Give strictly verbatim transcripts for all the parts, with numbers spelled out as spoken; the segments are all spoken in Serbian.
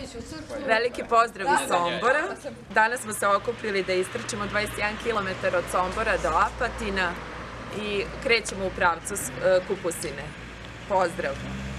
Veliki pozdrav iz Sombora. Danas smo se okupili da istrčimo dvadeset jedan kilometar od Sombora do Apatina i krećemo u pravcu Kupusine. Pozdrav!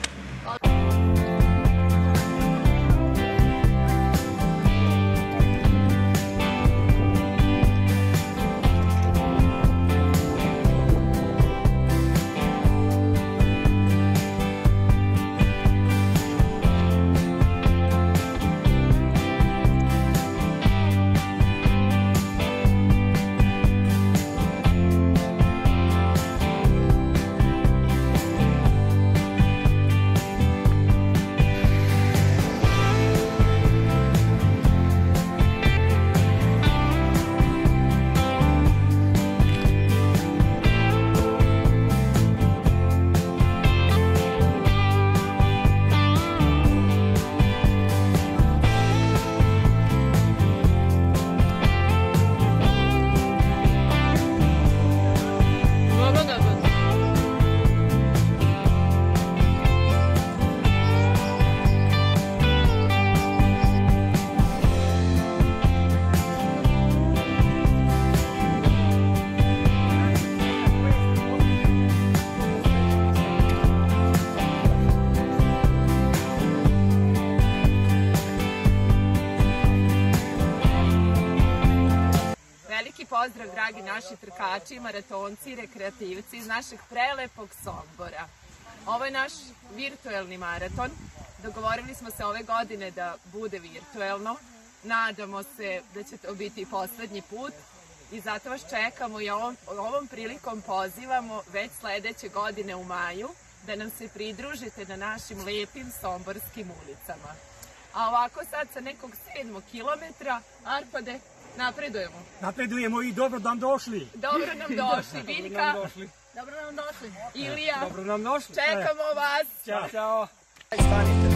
Pozdrav, dragi naši trkači, maratonci i rekreativci iz našeg prelepog Sombora. Ovo je naš virtuelni maraton. Dogovorili smo se ove godine da bude virtuelno. Nadamo se da će to biti poslednji put i zato vas čekamo i ovom, ovom prilikom pozivamo već sledeće godine u maju da nam se pridružite na našim lepim somborskim ulicama. A ovako sad sa nekog sedmog kilometra, Arpade, napredujemo. Napredujemo i dobro nam došli. Dobro nam došli. Biljka. Dobro nam došli. Ilija. Dobro nam došli. Čekamo vas. Ćao. Stanite.